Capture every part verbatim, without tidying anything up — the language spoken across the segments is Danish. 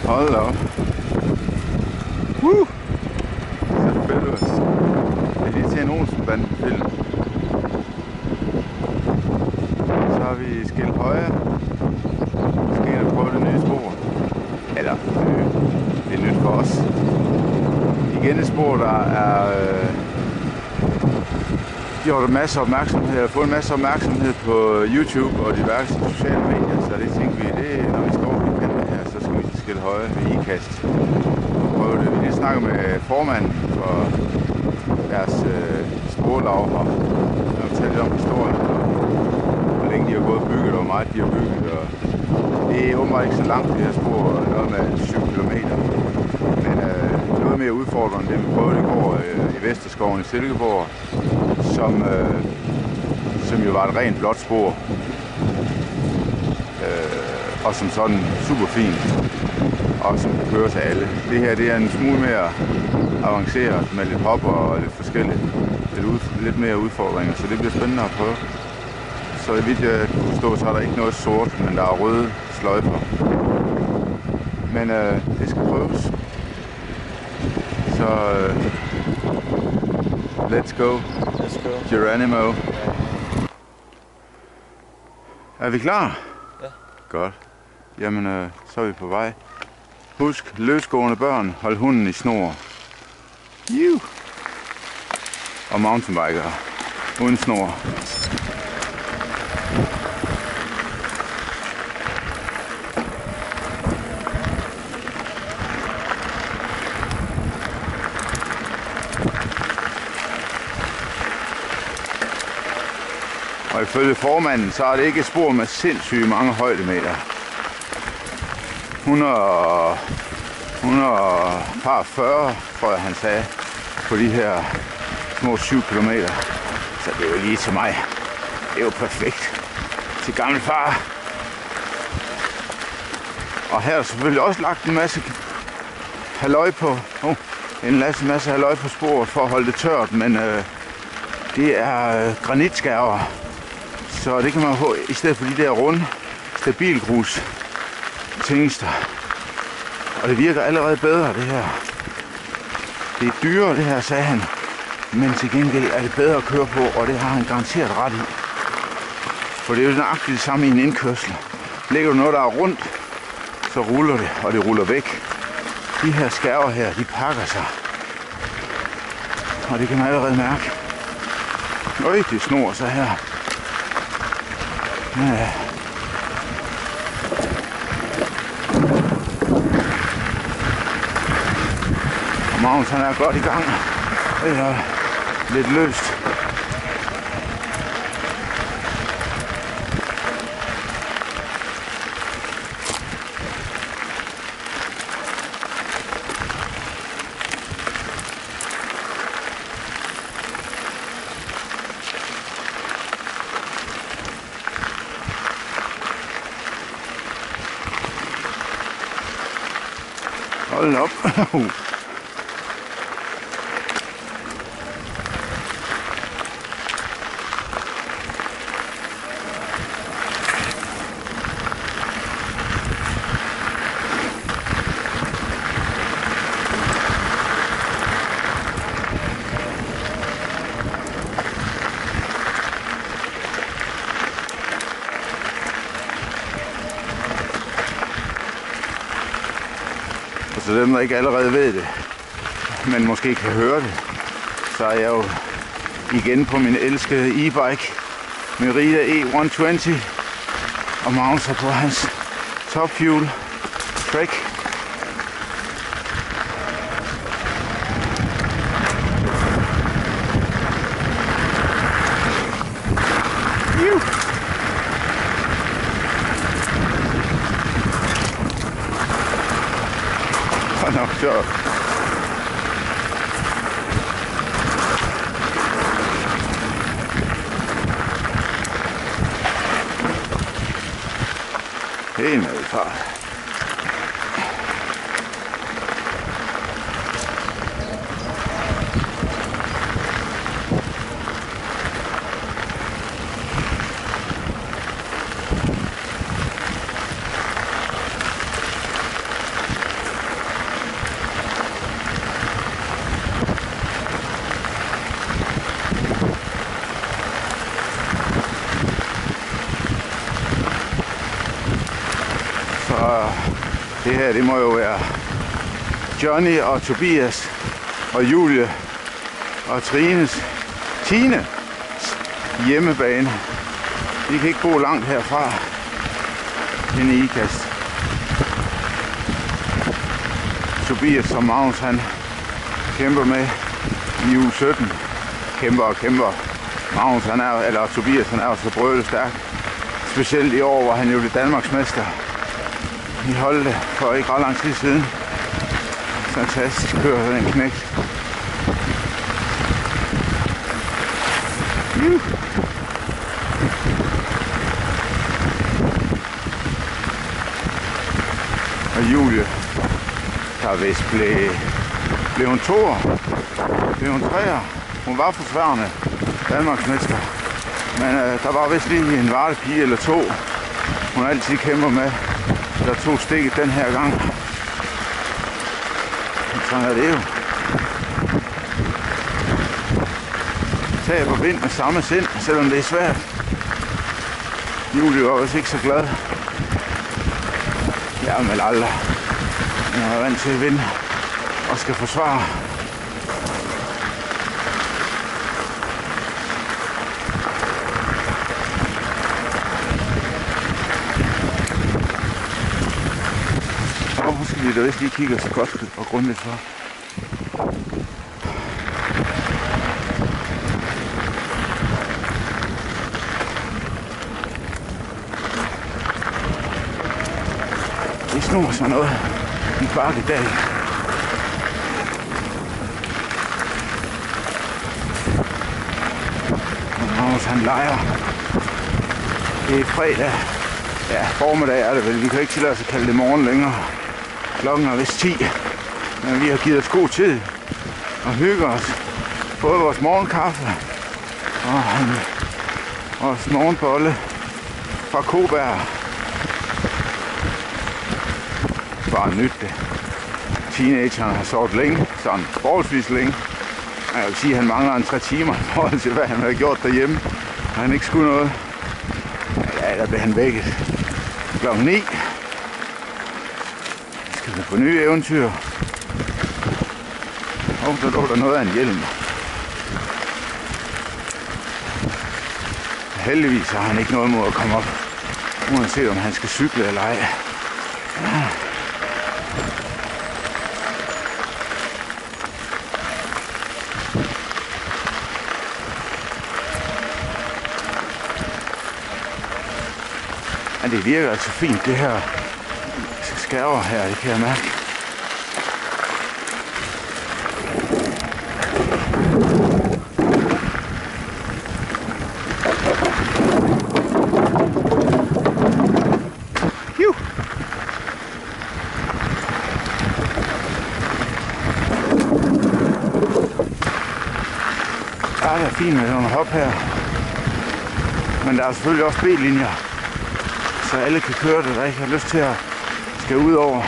Hold da op. Woo! Det ser fedt ud. Det er lige til en Olsen-banden film. Så har vi skilt højre. Måske er der prøve det nye spor. Eller, øh, det er nyt for os. Igen et spor, der er øh, gjort en masse opmærksomhed, eller fået en masse opmærksomhed på YouTube og diverse sociale medier, så det tænkte vi, det når vi står på kanten her, så skal vi til Skilt Høje ved ikast. Prøve det. Vi lige snakke med formanden for deres øh, sporlag her, og fortælle lidt om historien, og hvor længe de har gået og bygget, og hvor meget de har bygget. Og det er åbenbart ikke så langt, det her spor, noget med syv kilometer. Men øh, noget mere udfordrende, det vi prøvede i går øh, i Vesterskoven i Silkeborg, som, øh, som jo var et rent blåt spor, øh, og som sådan super fint, og som kan køre til alle. Det her det er en smule mere avanceret med lidt hopper og lidt forskelligt, lidt, ud, lidt mere udfordringer, så det bliver spændende at prøve. Så vidt jeg kan forstå, så er der ikke noget sort, men der er røde sløjfer. Men øh, det skal prøves. Så øh, let's go. Let's go. Geronimo. Er vi klar? Ja. Godt. Jamen, øh, så er vi på vej. Husk, løsgående børn, hold hunden i snor. Juh. Og mountainbikere uden snor. Og ifølge formanden, så er det ikke et spor med sindssygt mange højdemeter. hundrede, hundrede fyrre, tror jeg han sagde, på de her små syv kilometer. Så det er jo lige til mig. Det er jo perfekt. Til gammel far. Og her er selvfølgelig også lagt en masse halløj på. Oh, en masse, masse halløj på sporet for at holde det tørt, men øh, det er øh, granitskærver. Så det kan man få i stedet for de der runde stabilgrus tingester. Og det virker allerede bedre det her. Det er dyrere det her, sagde han. Men til gengæld er det bedre at køre på, og det har han garanteret ret i. For det er jo nøjagtigt det samme i en indkørsel. Lægger du noget der er rundt, så ruller det, og det ruller væk. De her skærver her, de pakker sig. Og det kan man allerede mærke. Øj, det snor sig her. Ja. Og Magnus han er godt i gang. Det er lidt løst. Hold op. Så dem, der ikke allerede ved det, men måske kan høre det, så er jeg jo igen på min elskede e-bike Merida E et hundrede og tyve og Magnus er på hans Top Fuel Trek. Nok sjovt. Helt med fart. Så det her, det må jo være Johnny og Tobias og Julie og Trines, Tine hjemmebane. De kan ikke bo langt herfra inde i Ikast. Tobias, som Magnus han kæmper med i uge sytten. Kæmper og kæmper. Magnus, han er, eller Tobias, han er jo så brølet stærk. Specielt i år, hvor han jo blev Danmarksmester i Holte for ikke ret lang tid siden. Fantastisk kører sådan en knægt. Uh. Og Julie, der vist blev, blev hun toer, blev hun treer. Hun var forsværende Danmarksmester. Men øh, der var vist lige en vartepige eller to, hun altid kæmper med, der tog stikket den her gang. Sådan er det jo. Tab og vind med samme sind, selvom det er svært. Julie var også ikke så glad. Jeg er med aldrig. Jeg er vant til at vinde og skal forsvare. Hvorfor skal vi da vist lige kigge så godt og grundigt for? Det snor sig noget i bakke i dag. Magnus han leger. Det er fredag. Ja, formiddag er det vel. Vi kan ikke tillade os at kalde det morgen længere. Klokken er vist ti. Men vi har givet os god tid og hygge os. Både vores morgenkaffe og vores morgenbolle fra Koberg. Bare nyt det. Teenageren har sovet længe, sådan forholdsvis længe. Jeg vil sige, at han mangler en tre timer i forhold til, hvad han har gjort derhjemme. Og han ikke skulle noget. Ja, der blev han vækket klokken ni. Skal vi på nye eventyr? Og der lå der noget af en hjelm. Heldigvis har han ikke noget mod at komme op, uanset om han skal cykle eller ej. Ja. Men det virker altså fint, det her skærver her, det kan jeg mærke. Juh. Ja, det er fint med nogle hop her. Men der er selvfølgelig også B-linjer, så alle kan køre det, der ikke har lyst til at skal ud over.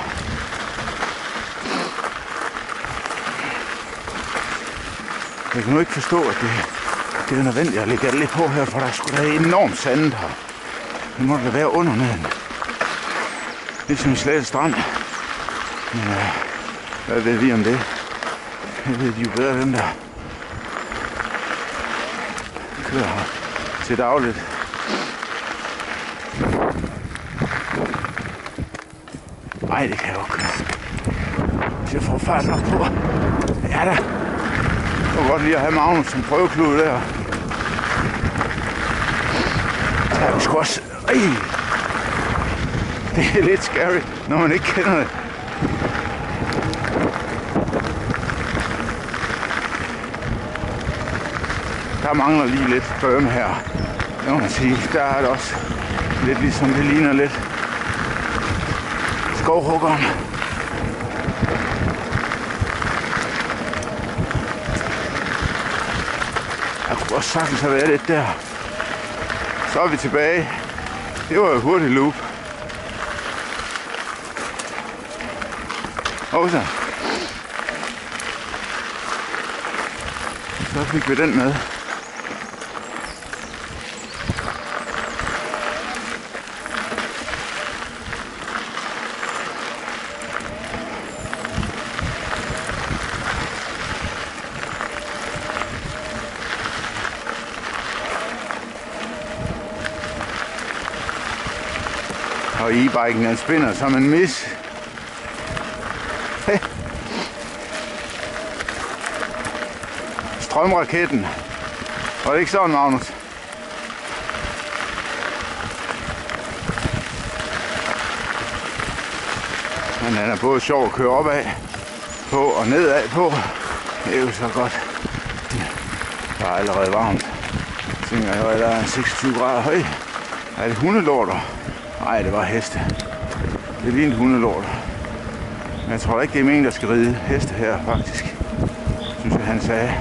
Jeg kan nu ikke forstå, at det, det er nødvendigt at lægge alt lidt på her, for der er sgu da enormt sandet her. Det må da være under neden. Ligesom i Slagelse Strand. Men øh, hvad ved vi om det? Jeg ved de jo bedre, dem der kører her til dagligt. Nej, det kan jeg jo ikke. Hvis jeg får fart nok på. Ja da. Det var godt lige at have Magnus som prøveklud der. Så er vi sgu også... Ej. Det er lidt scary, når man ikke kender det. Der mangler lige lidt bømme her. Det må man sige. Der er det også lidt ligesom det ligner lidt skovhuggeren. Jeg kunne også sagtens have været lidt der. Så er vi tilbage. Det var jo hurtigt loop. Og så. Så fik vi den med. Og e-biken den spinner som en mis. Hey. Strømraketten. Var det ikke sådan, Magnus? Men den er både sjov at køre opad på og nedad på. Det er jo så godt. Der er allerede varmt. Jeg tænker jeg, at der er seksogtyve grader høj. Er det hundelorter? Nej, det var heste. Det lignede hundelorter. Men jeg tror ikke, det er meningen, der skal ride heste her, faktisk. Synes jeg, han sagde.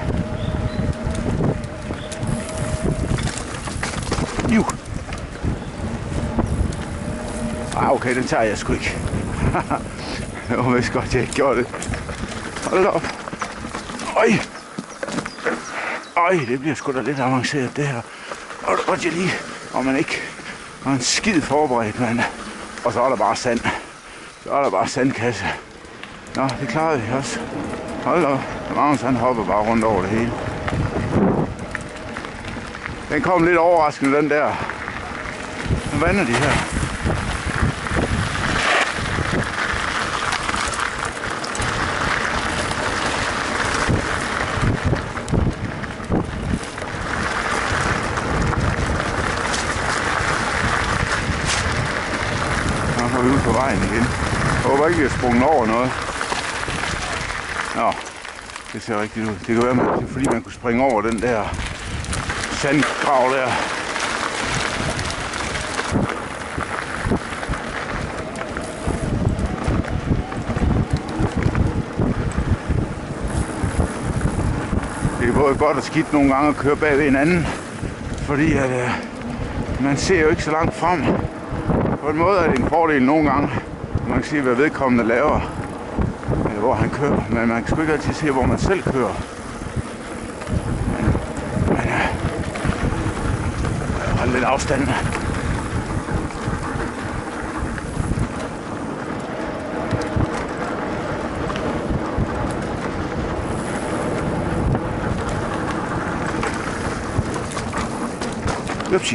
Jo. Ah, okay, den tager jeg sgu ikke. Det var vist godt, jeg ikke gjorde det. Hold op. Øj. Øj, det bliver sgu da lidt avanceret, det her. Og det godt, jeg lige, og man ikke har en skid forberedt, mand. Og så er der bare sand. Så er der bare sandkasse. Nå, det klarede vi også. Hold op. Magnus, han hopper bare rundt over det hele. Den kom lidt overraskende, den der. Nu vander de her. Nu er vi ude på vejen igen. Jeg håber ikke, vi har sprunget over noget. Nå, det ser rigtigt ud. Det kan være, det er fordi man kunne springe over den der sandgrav der. Det er både godt og skidt nogle gange at køre bag ved hinanden, fordi at, øh, man ser jo ikke så langt frem. På en måde er det en fordel nogle gange. Man kan se, hvad vedkommende laver, øh, hvor han kører, men man kan sgu ikke altid se, hvor man selv kører. Men, men øh, hold lidt afstand. Upsi.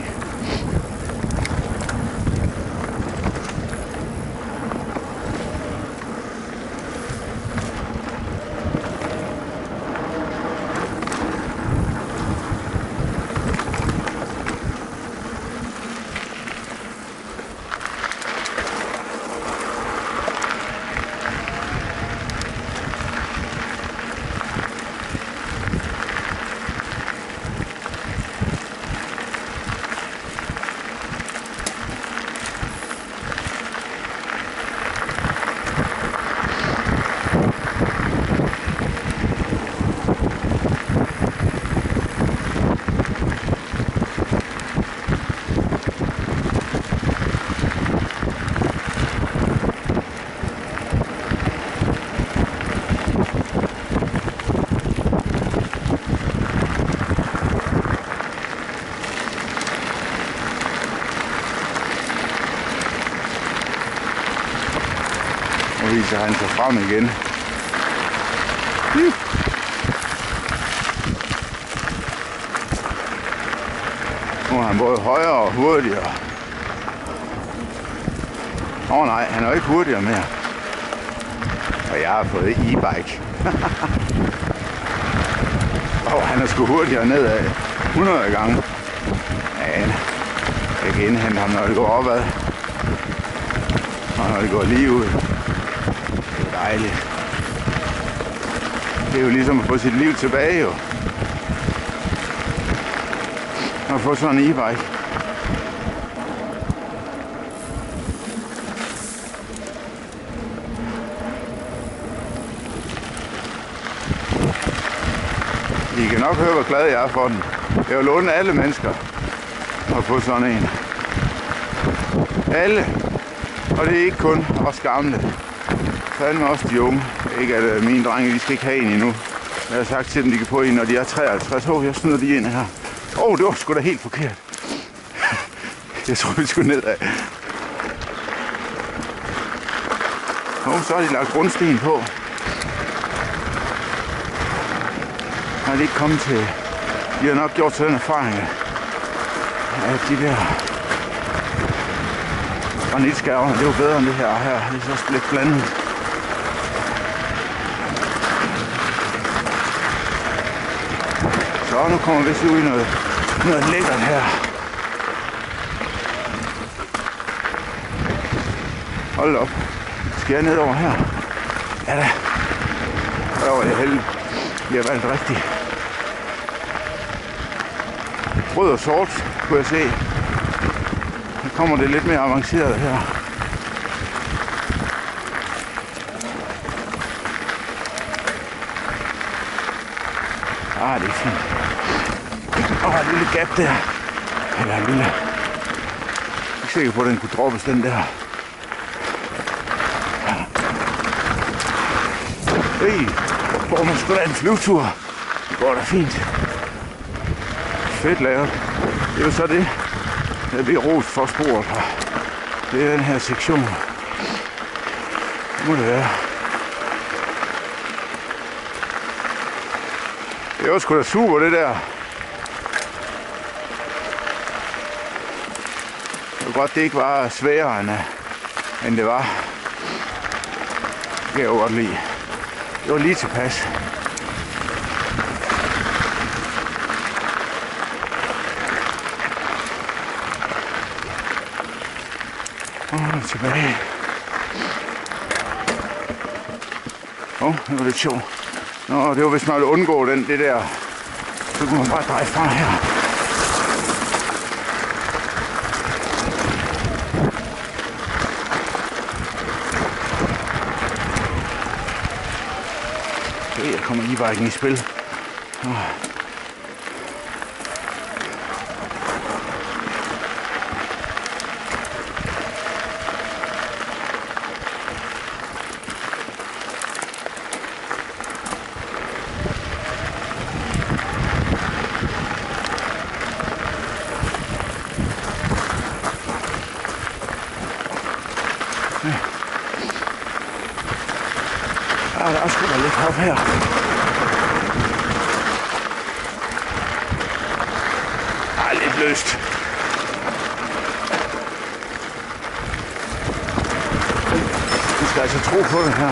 Nu viser han sig frem igen. Nu er han både højere og hurtigere. Åh oh, nej, han er jo ikke hurtigere mere. Og jeg har fået e-bike. Åh, oh, han er sgu hurtigere nedad. hundrede gange. Men jeg kan indhente ham, når det går opad. Og når det går lige ud. Det er dejligt. Det er jo ligesom at få sit liv tilbage, jo. At få sådan en e-bike. I kan nok høre, hvor glad jeg er for den. Jeg vil låne alle mennesker at få sådan en. Alle. Og det er ikke kun os gamle. Fandme også de unge. Ikke at mine drenge, de skal ikke have en endnu. Jeg har sagt til dem, de kan få en, når de er treoghalvtreds. Åh, jeg snyder de ind her. Åh, oh, det var sgu da helt forkert. Jeg tror, vi skulle nedad. Åh, oh, så har de lagt grundsten på. Har de ikke kommet til... De har nok gjort sådan en erfaring, at de der granitskærver. Det er jo bedre end det her. Her det er så lidt blandet. Så nu kommer vi vist ud i noget, noget lækkert her. Hold op. Skal jeg ned over her? Ja da. Der var jeg heldig. Vi har valgt rigtigt. Rød og sort, kunne jeg se. Nu kommer det lidt mere avanceret her. Ah, det er fint. Åh, oh, et lille gap der. Eller en lille... Jeg er ikke sikker på, at den kunne droppes, den der. Hey, får man sgu da en flyvetur. Det går da fint. Fedt lavet. Det er jo så det, der bliver rost for sporet her. Det er den her sektion. Det må det være. Det var sgu da super, det der. Det var godt, det ikke var sværere, end, end det var. Det kan jeg jo godt lide. Det var lige tilpas. Og tilbage. Åh, oh, det var lidt sjovt. Nå, det var hvis man ville undgå den, det der. Så kunne man bare dreje fra her. Okay, jeg kommer lige bare ikke i spil. Oh. Ah, der er sgu da lidt hop her. Ah, lidt løst. Du skal altså tro på det her.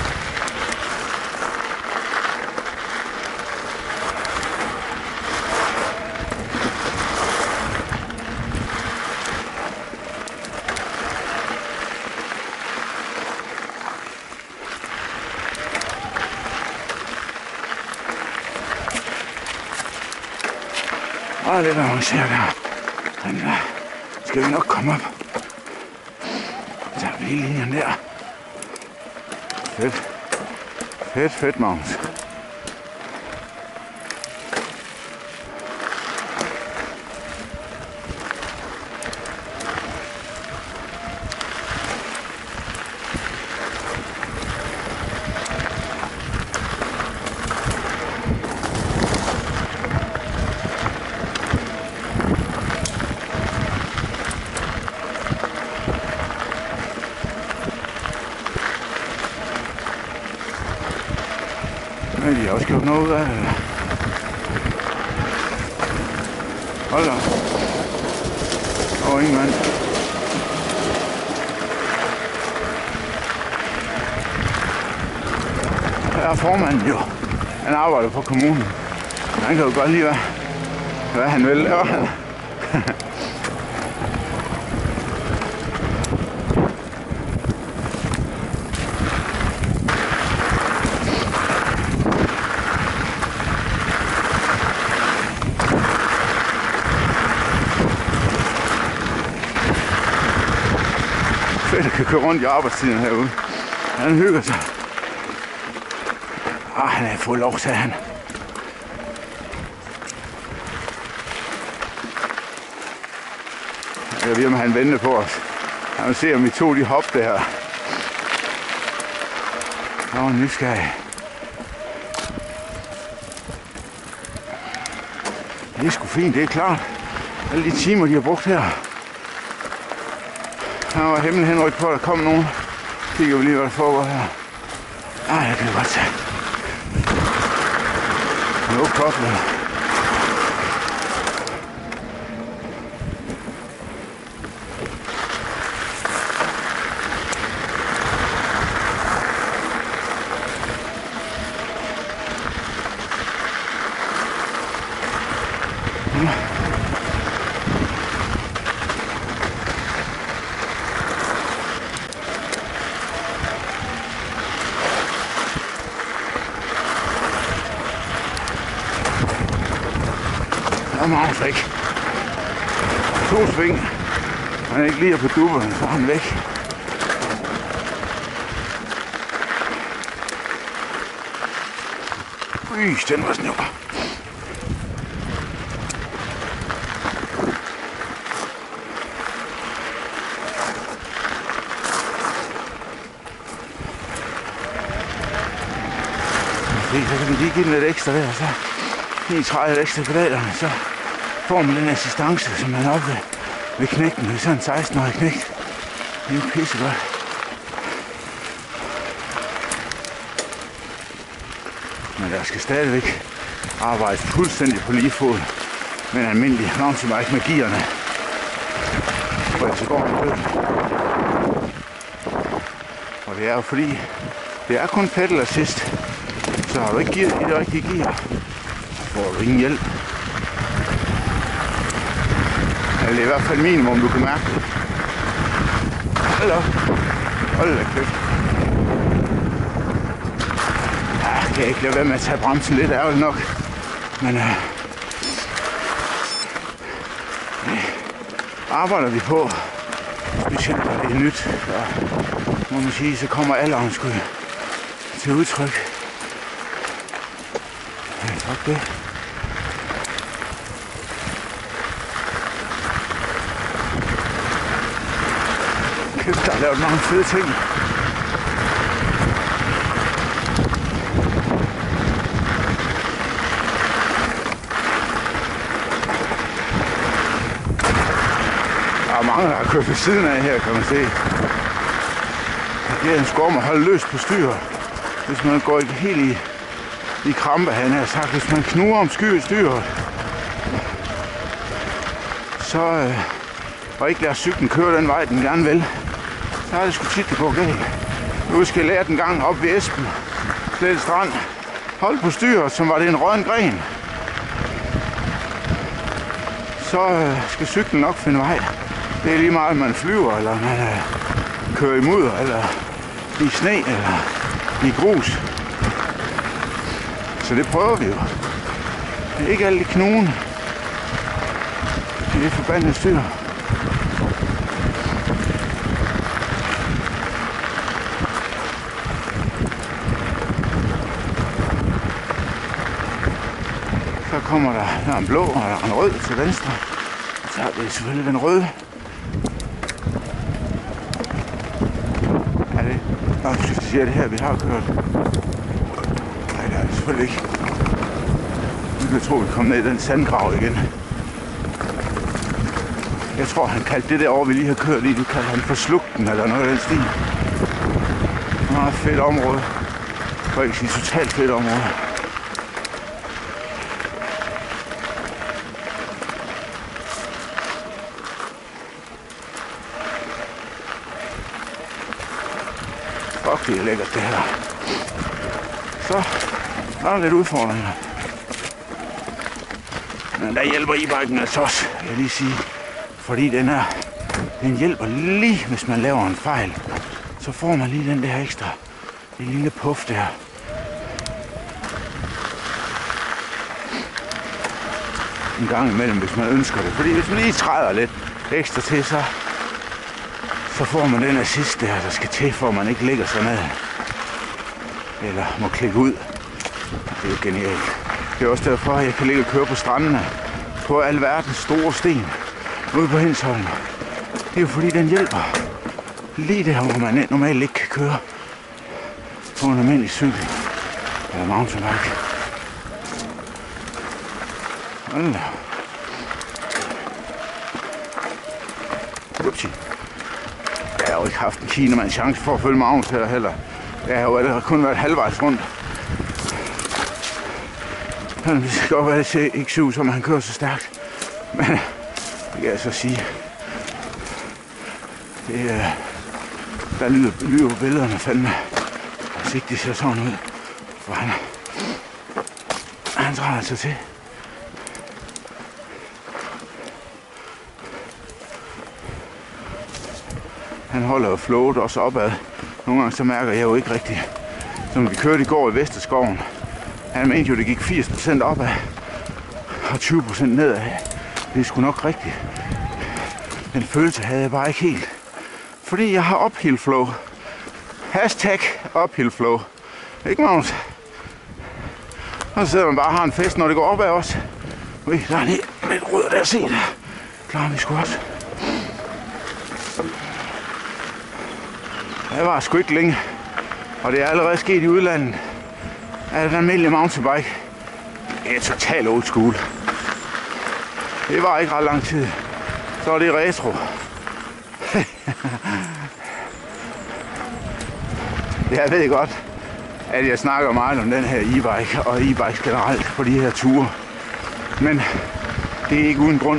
Ah, det er avanceret der. Den der. Skal vi nok komme op. Så tager vi lige linjen der. Fedt. Fedt, fedt, Magnus. Men de har også gjort noget ud af det. Hold da. Og ingen mand. Her er formanden jo. Han arbejder på kommunen. Han kan jo godt lide, hvad, hvad han vil. Ja, han. Fedt, at kan køre rundt i arbejdstiden herude. Han hygger sig. Ah, han har fået lov, sagde han. Jeg ved, om han venter på os. Han vil se, om vi tog de hop der. Nå, nysgerrig. Det er sgu fint, det er klart. Alle de timer, de har brugt her. Her var himmel henryk på, at der kom nogen. Kigger vi lige, hvad der foregår her. Ej, jeg kan godt tage. No problem. Og Magnus væk. To sving. Han ikke lige på dupperne, så er han væk. Ui, den var snæver. Så kan vi lige give den lidt ekstra der, så lige træde lidt ekstra pedalerne, så får man den assistance, som man er oppe ved, ved knægten, ved sådan en seksten-årig knægt. Det er jo pissegodt. Men der skal stadigvæk arbejdes fuldstændig på lige fod med en almindelig mountainbike med gearne. For ellers går man død. Og det er jo fordi, det er kun pedal assist. Så har du ikke gear i det rigtige gear, får du ingen hjælp. Eller det er i hvert fald minimum, du kan mærke det. Hold op. Hold da kæft. Ja, jeg kan ikke lade være med at tage bremsen lidt ærgerligt nok. Men øh, det arbejder vi på. Specielt når det er nyt. Så må man sige, så kommer alderen sgu til udtryk. Ja, tak det. Kæft, der er lavet mange fede ting. Der er mange, der har kørt ved siden af her, kan man se. Det er en skorm at holde løst på styret, hvis man går ikke helt i i krampe, han har sagt, hvis man knuger om sky styret, så øh, og ikke lader cyklen køre den vej, den gerne vil, så er det sgu tit, det går galt. Nu skal jeg lære den gang op ved Esben, Slette Strand, hold på styret, som var det en rødden gren, så øh, skal cyklen nok finde vej. Det er lige meget, om man flyver, eller man øh, kører i mudder, eller i sne, eller i grus. Så det prøver vi jo. Det er ikke alt i knugen. Det er forbandet styr. Så kommer der, der er en blå, og der er en rød til venstre. Så er det selvfølgelig den røde. Er det? Nå, jeg synes, det er det her, vi har kørt. Nej, det er det selvfølgelig ikke. Nu kan jeg tro, vi kommer ned i den sandgrav igen. Jeg tror, han kaldte det derovre, vi lige har kørt i, det kaldte han for slugten, eller noget af den stil. Meget fedt område. For ikke sige totalt fedt område. Fuck, det er lækkert det her. Så, der er lidt udfordringer. Men der hjælper e-biken altså også, vil jeg lige sige. Fordi den er, den hjælper lige, hvis man laver en fejl. Så får man lige den der ekstra, det lille puff der. En gang imellem, hvis man ønsker det. Fordi hvis man lige træder lidt ekstra til, så, så får man den assist der, der skal til, for at man ikke ligger sig ned. Eller må klikke ud. Det er jo genialt. Det er også derfor, at jeg kan ligge og køre på strandene på alverdens store sten ude på Hindsholm. Det er jo fordi, den hjælper lige der, hvor man normalt ikke kan køre på en almindelig cykel eller mountainbike. Hold da. Upsi. Jeg har jo ikke haft en kinamands chance for at følge Magnus her heller. Jeg har jo allerede kun været halvvejs rundt. Det skal godt være, at det ikke ser ud som, at han kører så stærkt. Men det kan jeg så sige. Det er, der lyder, lyder billederne fandme. Hvis ikke det ser sådan ud. For han, han træder sig til. Han holder jo flowet også opad. Nogle gange så mærker jeg jo ikke rigtigt. Som vi kørte i går i Vesterskoven. Han mente jo, det gik firs procent opad. og tyve procent nedad. Det er sgu nok rigtigt. Den følelse havde jeg bare ikke helt. Fordi jeg har uphill flow. Hashtag uphill flow. Ikke, Magnus? Og så sidder man bare og har en fest, når det går opad også. Ui, der er en lidt rød der, se der. Klarer vi sgu også. Jeg var sgu ikke længe. Og det er allerede sket i udlandet. At den almindelige mountainbike er totalt old school. Det var ikke ret lang tid. Så er det retro. Jeg ved godt, at jeg snakker meget om den her e-bike og e-bikes generelt på de her ture. Men det er ikke uden grund.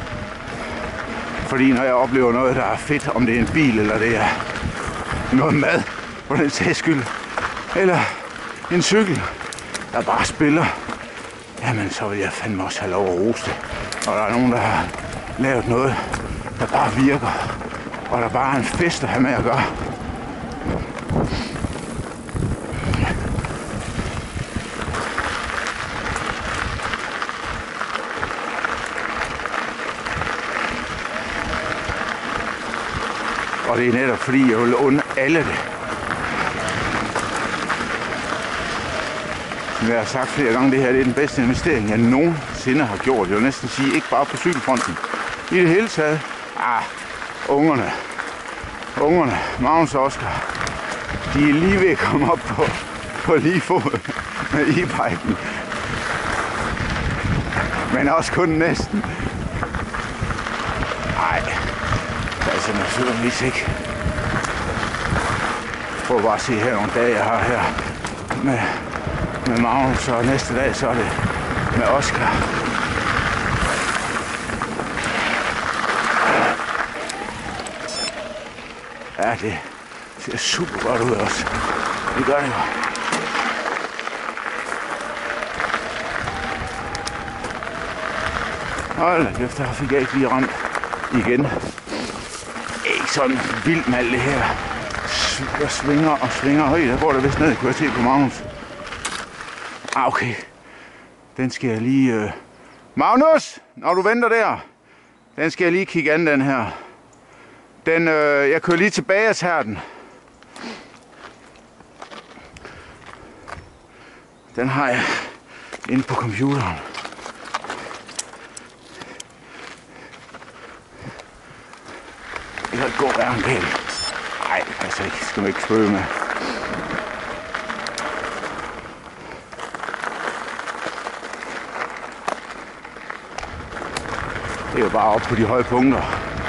Fordi når jeg oplever noget, der er fedt, om det er en bil eller det er noget mad for den sags skyld, eller en cykel, der bare spiller, jamen så vil jeg fandme også have lov at rose det. Og der er nogen, der har lavet noget, der bare virker, og der bare er en fest at have med at gøre. Og det er netop fordi, jeg vil unde alle det. Som jeg har sagt flere gange, det her det er den bedste investering, jeg nogensinde har gjort. Jeg vil næsten sige, ikke bare på cykelfronten. I det hele taget, ah, ungerne, ungerne, Magnus og Oscar, de er lige ved at komme op på, på lige fod med e-biken. Men også kun næsten. Nej, altså naturligvis ikke. Prøv bare at se her nogle dage, jeg har her med, med Magnus, og næste dag så er det med Oscar. Ja, det ser super godt ud også. Det gør det jo. Hold da kæft, der fik jeg ikke lige ramt igen. Ikke sådan vildt med alt det her. Der svinger og svinger. Høj, der går der vist ned, kunne jeg se på Magnus. Ah, okay. Den skal jeg lige... Øh... Magnus, når du venter der, den skal jeg lige kigge an, den her. Den, øh, jeg kører lige tilbage og tager den. Den har jeg inde på computeren. Det kan ikke gå hverken galt. Nej, altså ikke. Skal man ikke spøge med. Det er jo bare op på de høje punkter.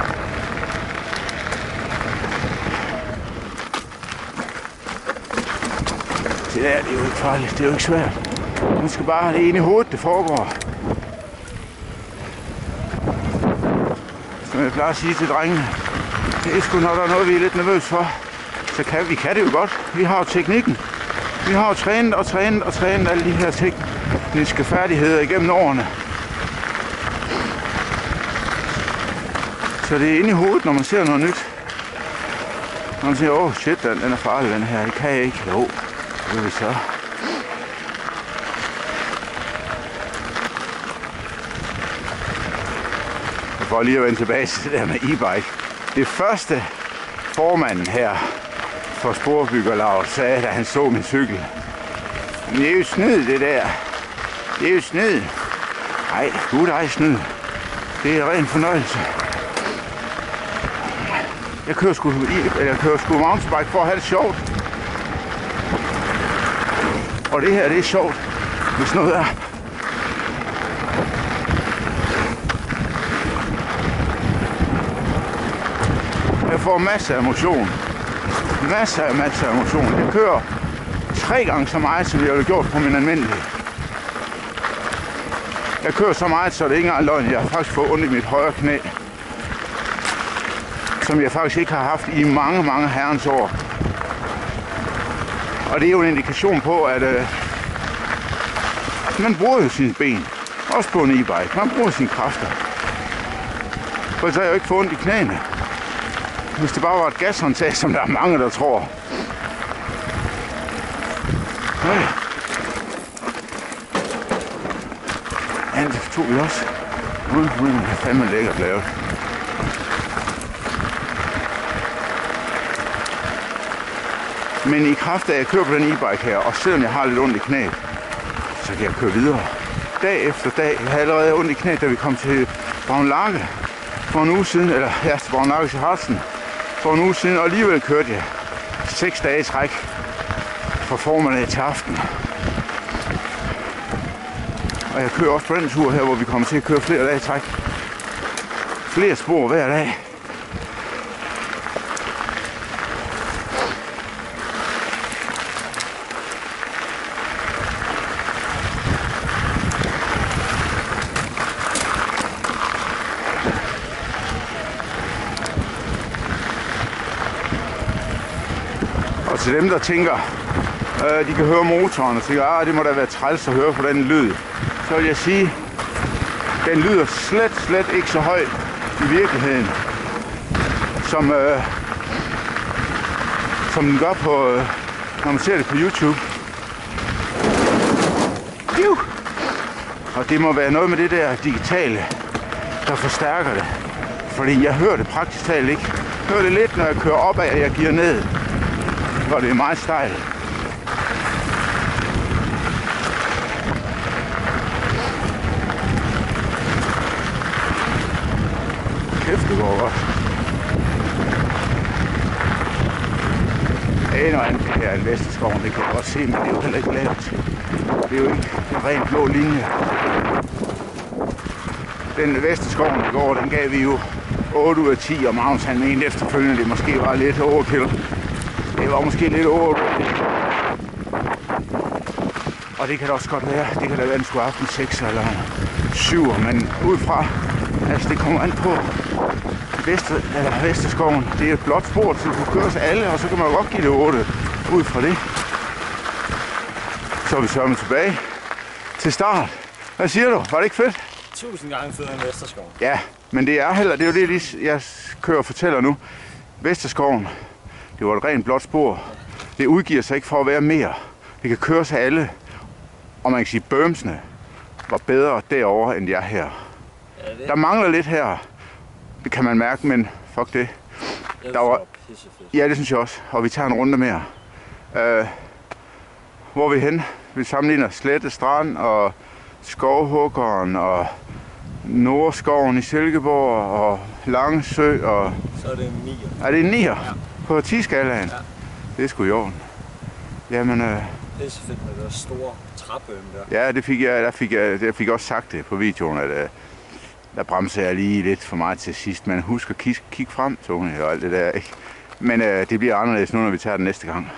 Det der, det er jo ikke farligt. Det er jo ikke svært. Man skal bare have det ene i hovedet, det foregår. Som jeg plejer at sige til drengene. Det er sgu, når der er noget, vi er lidt nervøs for. Så kan vi kan det jo godt. Vi har jo teknikken. Vi har jo trænet og trænet og trænet alle de her tekniske færdigheder igennem årene. Så det er inde i hovedet, når man ser noget nyt. Når man siger, åh oh, shit, den, den er farlig, den her. Det kan jeg ikke. Jo, det vil vi så. For lige at vende tilbage til det der med e-bike. Det første formanden her for Sporbyggerlaget sagde, da han så min cykel. Det er jo snyd, det der. Det er jo snyd. Nej, gud ej snyd. Det er ren fornøjelse. Jeg kører sgu, jeg kører sgu mountainbike for at have det sjovt. Og det her, det er sjovt, hvis noget er. Jeg får masser af motion. Masser af masser af motion. Jeg kører tre gange så meget, som jeg ville gjort på min almindelige. Jeg kører så meget, så det ikke engang løgn. Jeg har faktisk fået ondt i mit højre knæ. Som jeg faktisk ikke har haft i mange, mange herrens år. Og det er jo en indikation på, at øh, man bruger jo sine ben. Også på en e-bike. Man bruger sine kræfter. For så har jeg jo ikke fået ondt i knæene. Hvis det bare var et gashåndtag, som der er mange, der tror. tog vi også. Uden, uden, det er fandme lækkert lavet. Men i kraft af, at jeg kører på den e-bike her, og selvom jeg har lidt ondt i knæet, så kan jeg køre videre. Dag efter dag. Jeg havde allerede ondt i knæet, da vi kom til Braunlage for en uge siden, eller ja, til Braunlage til Harzen for en uge siden, og alligevel kørte jeg seks dage i træk fra formiddag til aften. Og jeg kører også på den tur her, hvor vi kommer til at køre flere dage i træk. Flere spor hver dag. Og til dem, der tænker, øh, de kan høre motoren og tænker, ah, det må da være træls at høre på den lyd, så vil jeg sige, den lyder slet, slet ikke så højt i virkeligheden, som, øh, som den gør på, øh, når man ser det på YouTube. Juh! Og det må være noget med det der digitale, der forstærker det. Fordi jeg hører det praktisk talt ikke. Jeg hører det lidt, når jeg kører opad, og jeg giver ned, hvor det er meget stejlt. Kæft, det går godt. Endnu andet her i Vesterskoven, det kan jeg godt se, men det er jo heller ikke lavt. Det er jo ikke en ren blå linje. Den Vesterskoven, der går, den gav vi jo otte ud af ti, og Magnus han mente efterfølgende, det måske var lidt overkill. Det var måske lidt overkill. Og det kan da også godt være, det kan da være, at den skulle have haft en seks eller syv, men ud fra, altså det kommer an på Vester, eller Vesterskoven. Det er et blåt spor, så du kan køre til alle, og så kan man jo godt give det otte ud fra det. Så er vi sørme tilbage til start. Hvad siger du? Var det ikke fedt? Tusind gange federe end Vesterskoven. Ja, men det er heller, det er jo det, jeg kører og fortæller nu. Vesterskoven, det var et rent blåt spor. Det udgiver sig ikke for at være mere. Det kan køres af alle. Og man kan sige, at bømsene var bedre derovre, end de er her. Ja, det. Der mangler lidt her. Det kan man mærke, men fuck det. Jeg der var... pissefedt. Ja, det synes jeg også. Og vi tager en runde mere. Uh, hvor er vi hen? Vi sammenligner Slette Strand og Skovhuggeren og Nordskoven i Silkeborg og Langsø og... Så er det en nier. Er det en nier? Ja. På ti-skalaen? Ja. Det er sgu i orden. Jamen... Uh... Pissefedt med det store træbøm der. Ja, det fik jeg, der fik jeg, jeg fik også sagt det på videoen, at uh, der bremser jeg lige lidt for meget til sidst. Men husk at kigge kig frem, Tony, og alt det der, ikke? Men uh, det bliver anderledes nu, når vi tager den næste gang.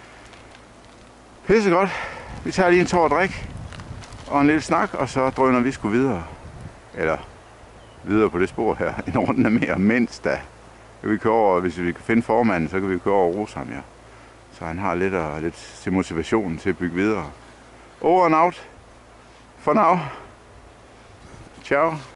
Pisse godt. Vi tager lige en tår drik og en lille snak, og så drøner vi sgu videre. Eller videre på det spor her. En runde mere, mindst da. Kan vi køre over, hvis vi kan finde formanden, så kan vi køre over Rosam, ja. Så han har lidt, og, lidt til motivationen til at bygge videre. Over and out. For now. Ciao.